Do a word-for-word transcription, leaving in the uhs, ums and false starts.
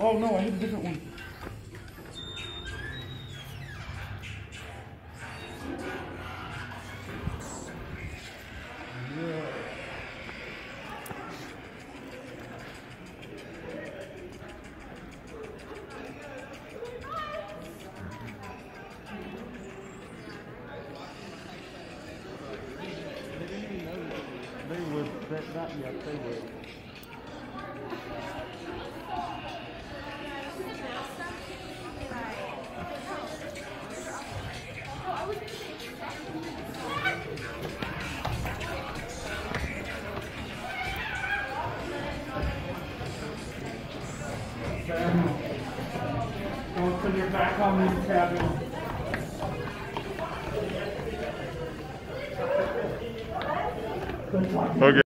Oh no, I hit a different one. They would, that, that, yes, they would. Don't turn your back on me, Kevin. Okay.